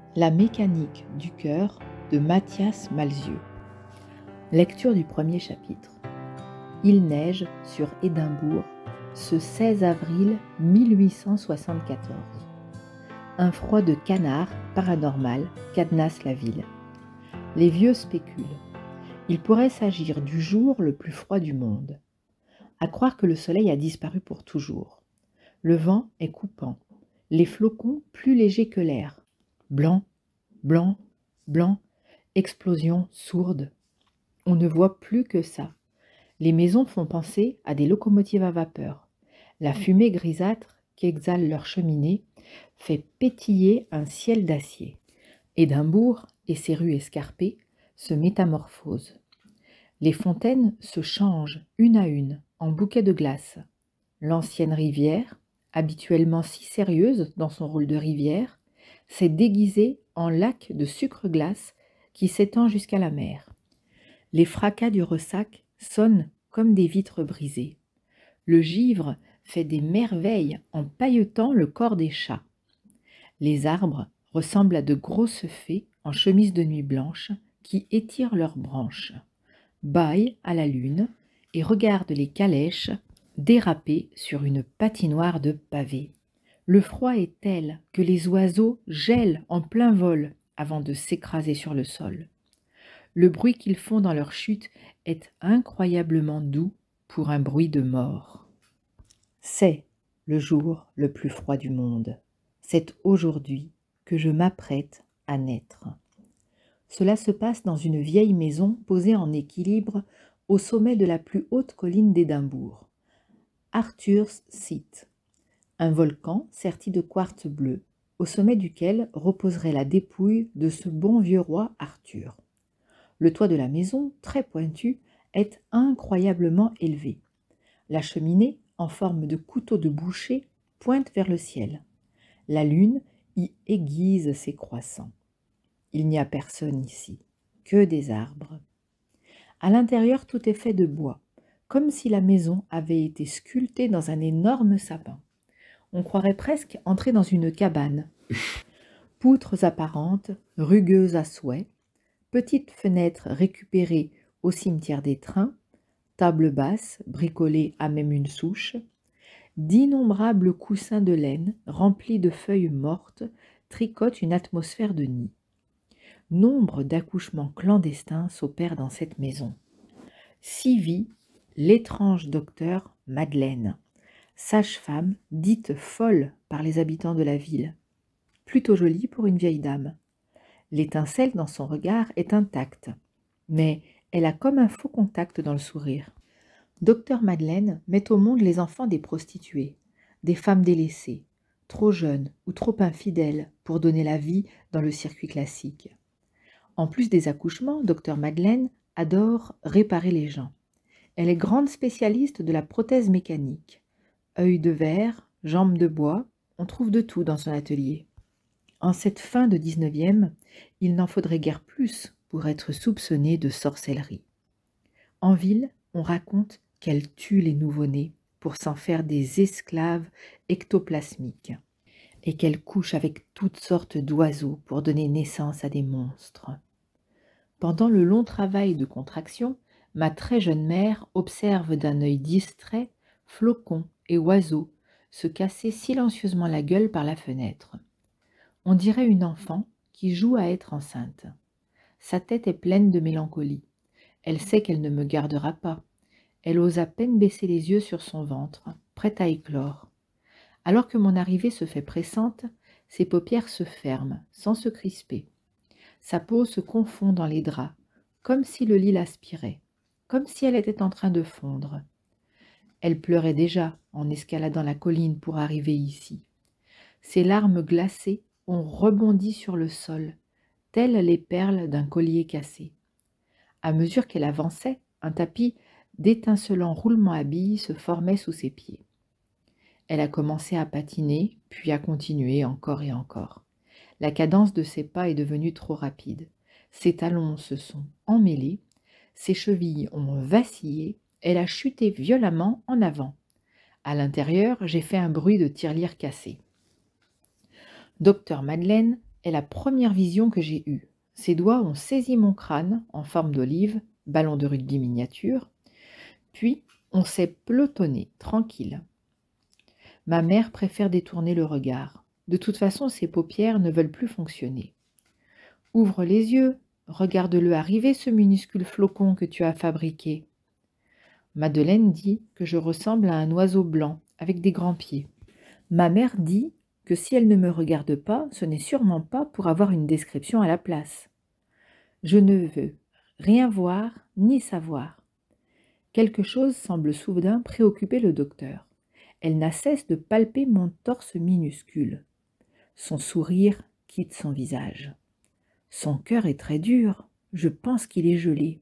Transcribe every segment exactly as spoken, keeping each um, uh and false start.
La mécanique du cœur de Mathias Malzieu. Lecture du premier chapitre. Il neige sur Édimbourg ce seize avril mille huit cent soixante-quatorze. Un froid de canard paranormal cadenasse la ville. Les vieux spéculent. Il pourrait s'agir du jour le plus froid du monde. À croire que le soleil a disparu pour toujours. Le vent est coupant, les flocons plus légers que l'air. Blanc, blanc, blanc, explosion sourde. On ne voit plus que ça. Les maisons font penser à des locomotives à vapeur. La fumée grisâtre qu'exhalent leurs cheminées fait pétiller un ciel d'acier. Édimbourg et ses rues escarpées se métamorphosent. Les fontaines se changent une à une en bouquets de glace. L'ancienne rivière, habituellement si sérieuse dans son rôle de rivière, s'est déguisée en lac de sucre-glace qui s'étend jusqu'à la mer. Les fracas du ressac sonnent comme des vitres brisées. Le givre fait des merveilles en pailletant le corps des chats. Les arbres ressemblent à de grosses fées en chemise de nuit blanche qui étirent leurs branches, bâillent à la lune et regardent les calèches déraper sur une patinoire de pavés. Le froid est tel que les oiseaux gèlent en plein vol avant de s'écraser sur le sol. Le bruit qu'ils font dans leur chute est incroyablement doux pour un bruit de mort. C'est le jour le plus froid du monde. C'est aujourd'hui que je m'apprête à naître. Cela se passe dans une vieille maison posée en équilibre au sommet de la plus haute colline d'Édimbourg, Arthur's Seat, un volcan serti de quartz bleu, au sommet duquel reposerait la dépouille de ce bon vieux roi Arthur. Le toit de la maison, très pointu, est incroyablement élevé. La cheminée, en forme de couteau de boucher, pointe vers le ciel. La lune y aiguise ses croissants. Il n'y a personne ici, que des arbres. À l'intérieur, tout est fait de bois, comme si la maison avait été sculptée dans un énorme sapin. On croirait presque entrer dans une cabane. Poutres apparentes, rugueuses à souhait, petites fenêtres récupérées au cimetière des trains, table basse bricolée à même une souche, d'innombrables coussins de laine remplis de feuilles mortes tricotent une atmosphère de nid. Nombre d'accouchements clandestins s'opèrent dans cette maison. S'y vit l'étrange docteur Madeleine, sage-femme dite folle par les habitants de la ville, plutôt jolie pour une vieille dame. L'étincelle dans son regard est intacte, mais elle a comme un faux contact dans le sourire. Docteur Madeleine met au monde les enfants des prostituées, des femmes délaissées, trop jeunes ou trop infidèles pour donner la vie dans le circuit classique. En plus des accouchements, Docteur Madeleine adore réparer les gens. Elle est grande spécialiste de la prothèse mécanique. Œil de verre, jambes de bois, on trouve de tout dans son atelier. En cette fin de dix-neuvième, il n'en faudrait guère plus pour être soupçonné de sorcellerie. En ville, on raconte qu'elle tue les nouveau-nés pour s'en faire des esclaves ectoplasmiques et qu'elle couche avec toutes sortes d'oiseaux pour donner naissance à des monstres. Pendant le long travail de contraction, ma très jeune mère observe d'un œil distrait flocons et oiseaux se casser silencieusement la gueule par la fenêtre. On dirait une enfant qui joue à être enceinte. Sa tête est pleine de mélancolie. Elle sait qu'elle ne me gardera pas. Elle ose à peine baisser les yeux sur son ventre, prête à éclore. Alors que mon arrivée se fait pressante, ses paupières se ferment, sans se crisper. Sa peau se confond dans les draps, comme si le lit l'aspirait, comme si elle était en train de fondre. Elle pleurait déjà en escaladant la colline pour arriver ici. Ses larmes glacées ont rebondi sur le sol, telles les perles d'un collier cassé. À mesure qu'elle avançait, un tapis d'étincelants roulements à billes se formait sous ses pieds. Elle a commencé à patiner, puis à continuer encore et encore. La cadence de ses pas est devenue trop rapide. Ses talons se sont emmêlés, ses chevilles ont vacillé, elle a chuté violemment en avant. À l'intérieur, j'ai fait un bruit de tirelire cassée. Docteur Madeleine est la première vision que j'ai eue. Ses doigts ont saisi mon crâne en forme d'olive, ballon de rugby miniature, puis on s'est pelotonné, tranquille. Ma mère préfère détourner le regard. De toute façon, ses paupières ne veulent plus fonctionner. Ouvre les yeux, regarde-le arriver, ce minuscule flocon que tu as fabriqué. Madeleine dit que je ressemble à un oiseau blanc avec des grands pieds. Ma mère dit que si elle ne me regarde pas, ce n'est sûrement pas pour avoir une description à la place. Je ne veux rien voir ni savoir. Quelque chose semble soudain préoccuper le docteur. Elle n'a cesse de palper mon torse minuscule. Son sourire quitte son visage. Son cœur est très dur, je pense qu'il est gelé.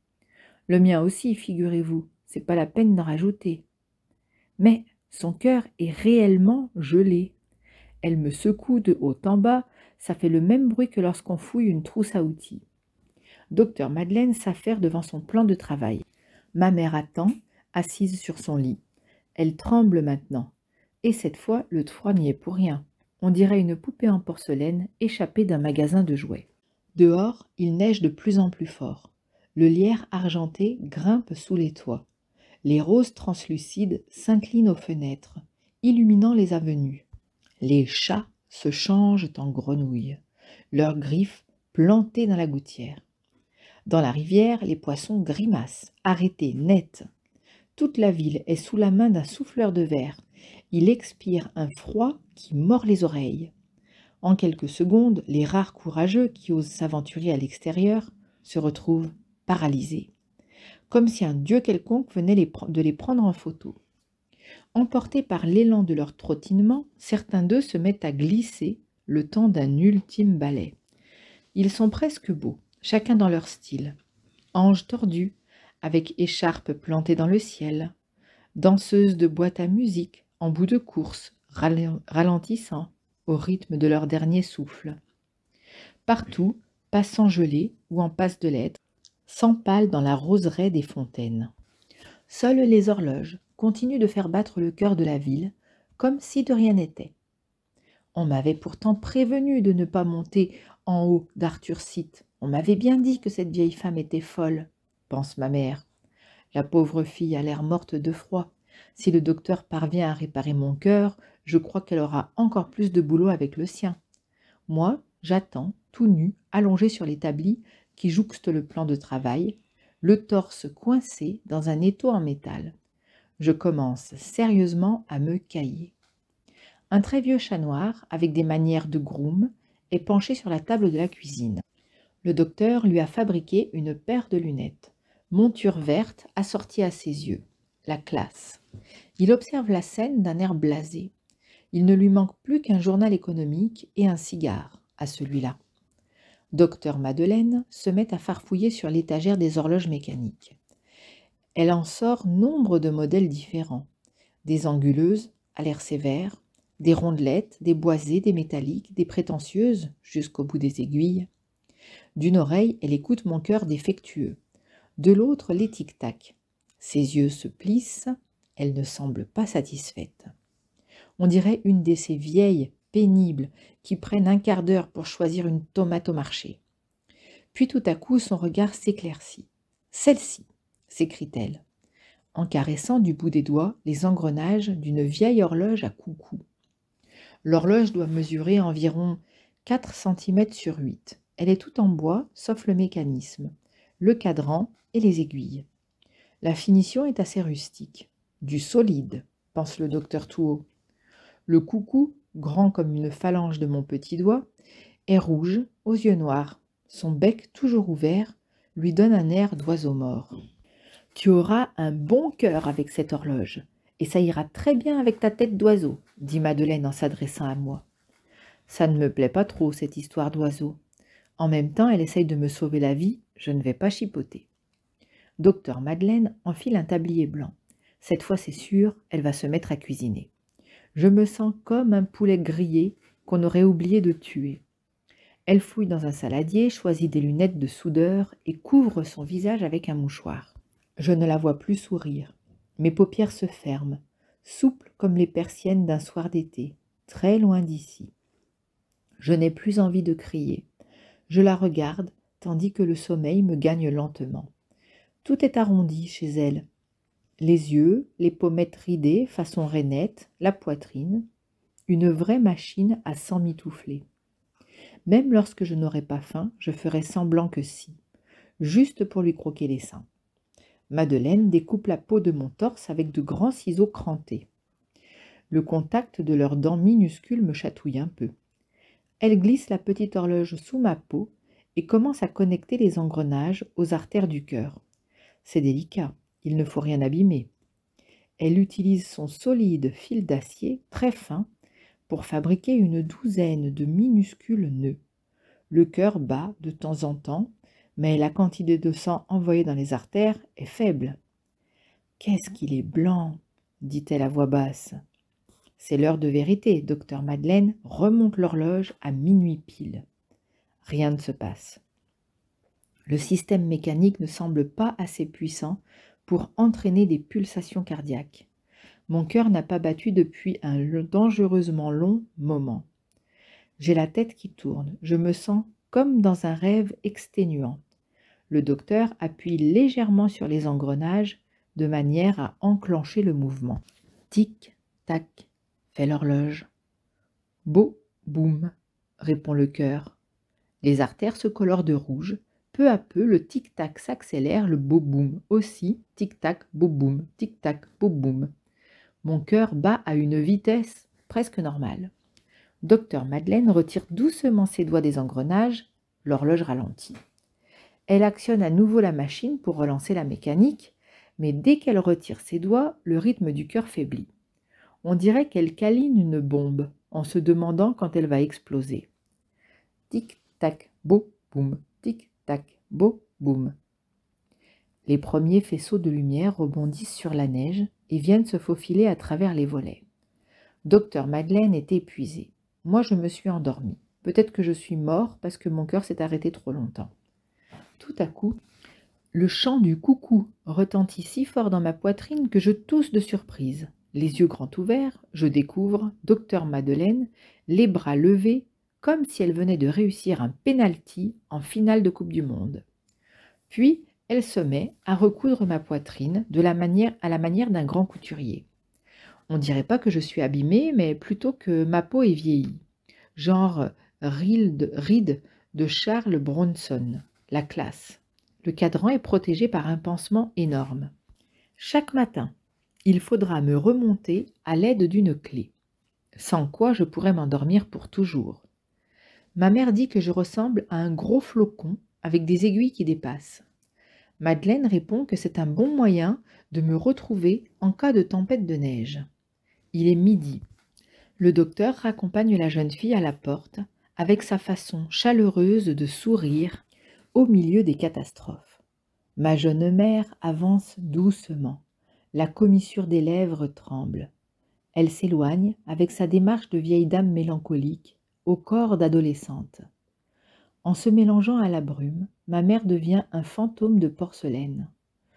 Le mien aussi, figurez-vous, c'est pas la peine d'en rajouter. Mais son cœur est réellement gelé. Elle me secoue de haut en bas, ça fait le même bruit que lorsqu'on fouille une trousse à outils. Docteur Madeleine s'affaire devant son plan de travail. Ma mère attend, assise sur son lit. Elle tremble maintenant. Et cette fois, le froid n'y est pour rien. On dirait une poupée en porcelaine échappée d'un magasin de jouets. Dehors, il neige de plus en plus fort. Le lierre argenté grimpe sous les toits. Les roses translucides s'inclinent aux fenêtres, illuminant les avenues. Les chats se changent en grenouilles, leurs griffes plantées dans la gouttière. Dans la rivière, les poissons grimacent, arrêtés, nets. Toute la ville est sous la main d'un souffleur de verre. Il expire un froid qui mord les oreilles. En quelques secondes, les rares courageux qui osent s'aventurer à l'extérieur se retrouvent paralysés, comme si un dieu quelconque venait les de les prendre en photo. Emportés par l'élan de leur trottinement, certains d'eux se mettent à glisser le temps d'un ultime ballet. Ils sont presque beaux, chacun dans leur style. Anges tordus, avec écharpes plantées dans le ciel, danseuses de boîte à musique en bout de course, ralentissant au rythme de leur dernier souffle. Partout, passants gelés ou en passe de l'être, s'empalent dans la roseraie des fontaines. Seules les horloges continuent de faire battre le cœur de la ville, comme si de rien n'était. On m'avait pourtant prévenu de ne pas monter en haut d'Arthur Site. On m'avait bien dit que cette vieille femme était folle, pense ma mère. La pauvre fille a l'air morte de froid. Si le docteur parvient à réparer mon cœur, je crois qu'elle aura encore plus de boulot avec le sien. Moi, j'attends, tout nu, allongé sur l'établi qui jouxte le plan de travail, le torse coincé dans un étau en métal. Je commence sérieusement à me cailler. Un très vieux chat noir, avec des manières de groom, est penché sur la table de la cuisine. Le docteur lui a fabriqué une paire de lunettes, monture verte assortie à ses yeux. La classe. Il observe la scène d'un air blasé. Il ne lui manque plus qu'un journal économique et un cigare à celui-là. Docteur Madeleine se met à farfouiller sur l'étagère des horloges mécaniques. Elle en sort nombre de modèles différents. Des anguleuses, à l'air sévère, des rondelettes, des boisées, des métalliques, des prétentieuses, jusqu'au bout des aiguilles. D'une oreille, elle écoute mon cœur défectueux. De l'autre, les tic-tac. Ses yeux se plissent, elle ne semble pas satisfaite. On dirait une de ces vieilles, pénibles, qui prennent un quart d'heure pour choisir une tomate au marché. Puis tout à coup, son regard s'éclaircit. « Celle-ci !» s'écrie-t-elle, en caressant du bout des doigts les engrenages d'une vieille horloge à coucou. L'horloge doit mesurer environ quatre centimètres sur huit. Elle est toute en bois, sauf le mécanisme, le cadran et les aiguilles. La finition est assez rustique. Du solide, pense le docteur tout haut. Le coucou, grand comme une phalange de mon petit doigt, est rouge, aux yeux noirs. Son bec, toujours ouvert, lui donne un air d'oiseau mort. « Tu auras un bon cœur avec cette horloge, et ça ira très bien avec ta tête d'oiseau, » dit Madeleine en s'adressant à moi. Ça ne me plaît pas trop, cette histoire d'oiseau. En même temps, elle essaye de me sauver la vie, je ne vais pas chipoter. Docteur Madeleine enfile un tablier blanc. Cette fois, c'est sûr, elle va se mettre à cuisiner. Je me sens comme un poulet grillé qu'on aurait oublié de tuer. Elle fouille dans un saladier, choisit des lunettes de soudeur et couvre son visage avec un mouchoir. Je ne la vois plus sourire. Mes paupières se ferment, souples comme les persiennes d'un soir d'été, très loin d'ici. Je n'ai plus envie de crier. Je la regarde, tandis que le sommeil me gagne lentement. Tout est arrondi chez elle. Les yeux, les pommettes ridées façon rainette, la poitrine. Une vraie machine à s'emmitoufler. Même lorsque je n'aurais pas faim, je ferais semblant que si, juste pour lui croquer les seins. Madeleine découpe la peau de mon torse avec de grands ciseaux crantés. Le contact de leurs dents minuscules me chatouille un peu. Elle glisse la petite horloge sous ma peau et commence à connecter les engrenages aux artères du cœur. C'est délicat, il ne faut rien abîmer. Elle utilise son solide fil d'acier très fin pour fabriquer une douzaine de minuscules nœuds. Le cœur bat de temps en temps, mais la quantité de sang envoyée dans les artères est faible. « Qu'est-ce qu'il est blanc !» dit-elle à voix basse. C'est l'heure de vérité, docteur Madeleine remonte l'horloge à minuit pile. Rien ne se passe. Le système mécanique ne semble pas assez puissant pour entraîner des pulsations cardiaques. Mon cœur n'a pas battu depuis un dangereusement long moment. J'ai la tête qui tourne, je me sens comme dans un rêve exténuant. Le docteur appuie légèrement sur les engrenages de manière à enclencher le mouvement. Tic, tac, fait l'horloge. Beau, boum, répond le cœur. Les artères se colorent de rouge. Peu à peu, le tic-tac s'accélère, le beau boum aussi. Tic-tac, beau boum, tic-tac, beau boum. Mon cœur bat à une vitesse presque normale. Docteur Madeleine retire doucement ses doigts des engrenages. L'horloge ralentit. Elle actionne à nouveau la machine pour relancer la mécanique, mais dès qu'elle retire ses doigts, le rythme du cœur faiblit. On dirait qu'elle câline une bombe, en se demandant quand elle va exploser. Tic-tac, beau, boum, tic-tac, beau, boum. Les premiers faisceaux de lumière rebondissent sur la neige et viennent se faufiler à travers les volets. Docteur Madeleine est épuisé. Moi, je me suis endormie. Peut-être que je suis mort parce que mon cœur s'est arrêté trop longtemps. Tout à coup, le chant du coucou retentit si fort dans ma poitrine que je tousse de surprise. Les yeux grands ouverts, je découvre docteur Madeleine, les bras levés, comme si elle venait de réussir un penalty en finale de Coupe du Monde. Puis, elle se met à recoudre ma poitrine de la manière, à la manière d'un grand couturier. On dirait pas que je suis abîmée, mais plutôt que ma peau est vieillie. Genre ride, ride de Charles Bronson, la classe. Le cadran est protégé par un pansement énorme. Chaque matin, il faudra me remonter à l'aide d'une clé, sans quoi je pourrais m'endormir pour toujours. Ma mère dit que je ressemble à un gros flocon avec des aiguilles qui dépassent. Madeleine répond que c'est un bon moyen de me retrouver en cas de tempête de neige. Il est midi. Le docteur raccompagne la jeune fille à la porte avec sa façon chaleureuse de sourire au milieu des catastrophes. Ma jeune mère avance doucement. La commissure des lèvres tremble. Elle s'éloigne avec sa démarche de vieille dame mélancolique, au corps d'adolescente. En se mélangeant à la brume, ma mère devient un fantôme de porcelaine.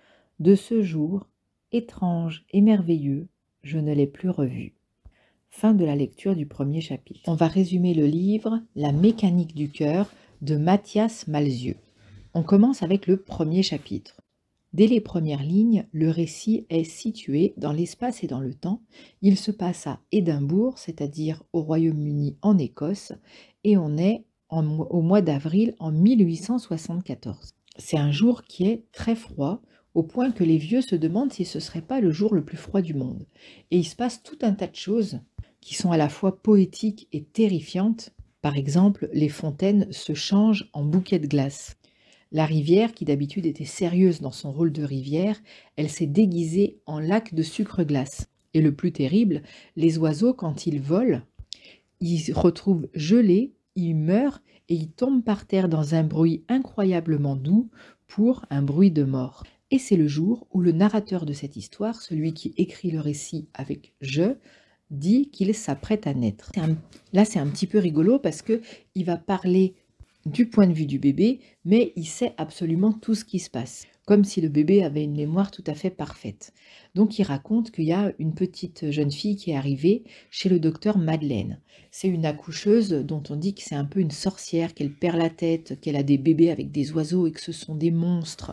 De ce jour, étrange et merveilleux, je ne l'ai plus revue. Fin de la lecture du premier chapitre. On va résumer le livre « La mécanique du cœur » de Mathias Malzieu. On commence avec le premier chapitre. Dès les premières lignes, le récit est situé dans l'espace et dans le temps. Il se passe à Édimbourg, c'est-à-dire au Royaume-Uni en Écosse, et on est en, au mois d'avril en mille huit cent soixante-quatorze. C'est un jour qui est très froid, au point que les vieux se demandent si ce ne serait pas le jour le plus froid du monde. Et il se passe tout un tas de choses qui sont à la fois poétiques et terrifiantes. Par exemple, les fontaines se changent en bouquets de glace. La rivière, qui d'habitude était sérieuse dans son rôle de rivière, elle s'est déguisée en lac de sucre-glace. Et le plus terrible, les oiseaux, quand ils volent, ils se retrouvent gelés, ils meurent et ils tombent par terre dans un bruit incroyablement doux pour un bruit de mort. Et c'est le jour où le narrateur de cette histoire, celui qui écrit le récit avec « je », dit qu'il s'apprête à naître. Un, là, c'est un petit peu rigolo parce qu'il va parler du point de vue du bébé, mais il sait absolument tout ce qui se passe. comme si le bébé avait une mémoire tout à fait parfaite. Donc il raconte qu'il y a une petite jeune fille qui est arrivée chez le docteur Madeleine. C'est une accoucheuse dont on dit que c'est un peu une sorcière, qu'elle perd la tête, qu'elle a des bébés avec des oiseaux et que ce sont des monstres.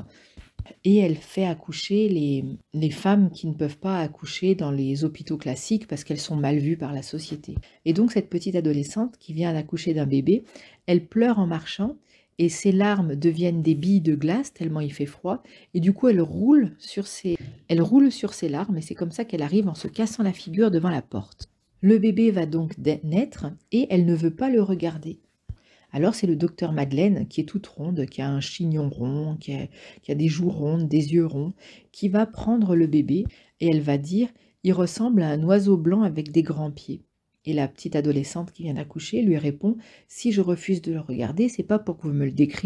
Et elle fait accoucher les, les femmes qui ne peuvent pas accoucher dans les hôpitaux classiques parce qu'elles sont mal vues par la société. Et donc cette petite adolescente qui vient d'accoucher d'un bébé, elle pleure en marchant et ses larmes deviennent des billes de glace tellement il fait froid, et du coup elle roule sur ses, elle roule sur ses larmes et c'est comme ça qu'elle arrive en se cassant la figure devant la porte. Le bébé va donc naître et elle ne veut pas le regarder. Alors c'est le docteur Madeleine, qui est toute ronde, qui a un chignon rond, qui a, qui a des joues rondes, des yeux ronds, qui va prendre le bébé et elle va dire « il ressemble à un oiseau blanc avec des grands pieds ». Et la petite adolescente qui vient d'accoucher lui répond « si je refuse de le regarder, c'est pas pour que vous me le décriviez ».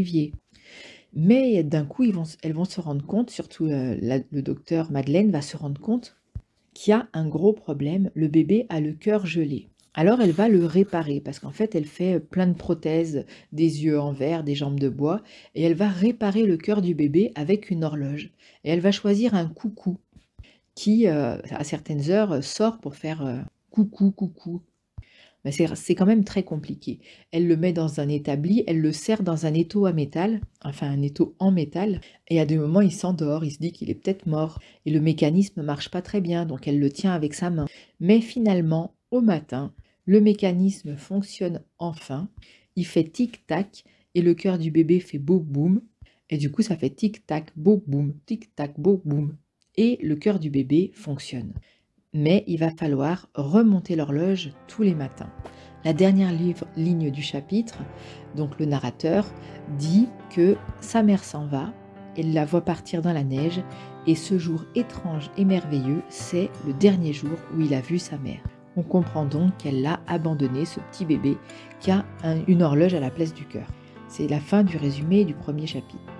Mais d'un coup, ils vont, elles vont se rendre compte, surtout euh, la, le docteur Madeleine va se rendre compte qu'il y a un gros problème, le bébé a le cœur gelé. Alors elle va le réparer parce qu'en fait elle fait plein de prothèses, des yeux en verre, des jambes de bois, et elle va réparer le cœur du bébé avec une horloge. Et elle va choisir un coucou qui, euh, à certaines heures, sort pour faire euh, coucou, coucou. Mais c'est quand même très compliqué. Elle le met dans un établi, elle le serre dans un étau à métal, enfin un étau en métal, et à des moments il s'endort, il se dit qu'il est peut-être mort, et le mécanisme ne marche pas très bien, donc elle le tient avec sa main. Mais finalement, au matin, le mécanisme fonctionne enfin, il fait tic-tac, et le cœur du bébé fait beau-boum, et du coup ça fait tic-tac, beau-boum, tic-tac, beau-boum, et le cœur du bébé fonctionne. Mais il va falloir remonter l'horloge tous les matins. La dernière livre, ligne du chapitre, donc le narrateur, dit que sa mère s'en va, elle la voit partir dans la neige, et ce jour étrange et merveilleux, c'est le dernier jour où il a vu sa mère. On comprend donc qu'elle l'a abandonné, ce petit bébé, qui a un, une horloge à la place du cœur. C'est la fin du résumé du premier chapitre.